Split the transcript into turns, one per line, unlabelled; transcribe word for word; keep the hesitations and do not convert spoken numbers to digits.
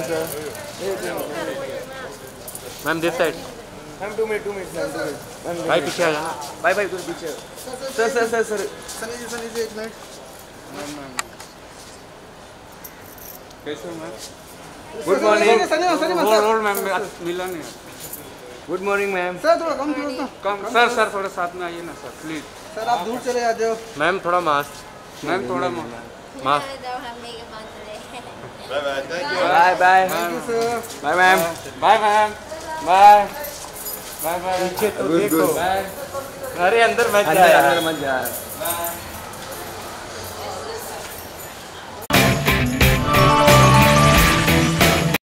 Ma'am this side.
Ma'am two minute two minute ma'am two minute.
भाई पीछे आ जाना।
भाई भाई तुम पीछे। Sir sir sir sir
Sunny ji Sunny ji एक मिनट।
कैसे ma'am?
Good morning.
Sunny Sunny
roll roll ma'am मिला नहीं।
Good morning ma'am.
सर थोड़ा कम करो तो।
कम सर सर थोड़ा साथ में आइए ना सर प्लीज।
सर आप दूर चले आ जाओ।
मैम थोड़ा मास्क। मैम थोड़ा mask.
Bye bye.
Thank you sir.
Bye ma'am.
Bye ma'am. Bye bye bye.
पीछे तो देखो।
अरे अंदर मत जा
अंदर अंदर मत जा।